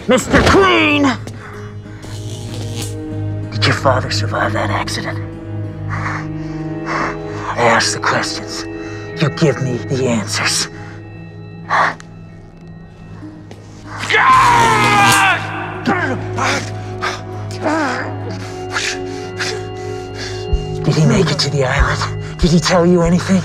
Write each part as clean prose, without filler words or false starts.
Mr. Queen! Did your father survive that accident? I ask the questions. You give me the answers. Did he make it to the island? Did he tell you anything?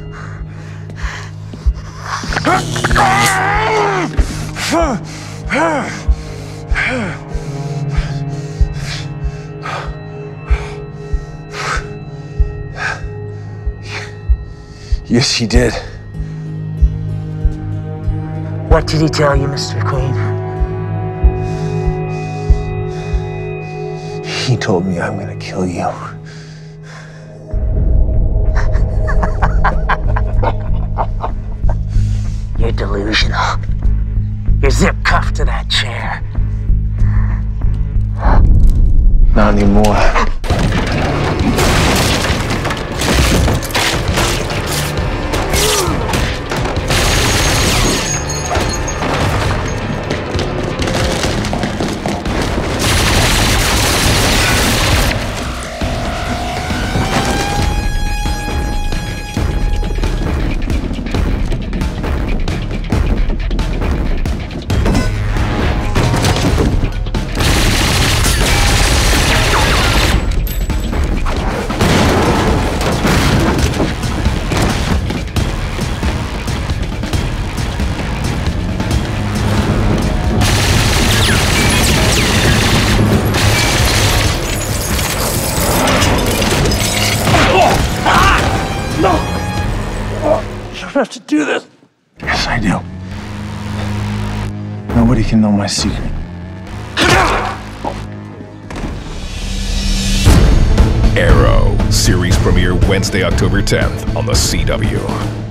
Yes, he did. What did he tell you, Mr. Queen? He told me I'm gonna kill you. You're delusional. You're zip-cuffed to that chair. Not anymore. I have to do this. Yes, I do. Nobody can know my secret. Arrow, series premiere Wednesday, October 10th on the CW.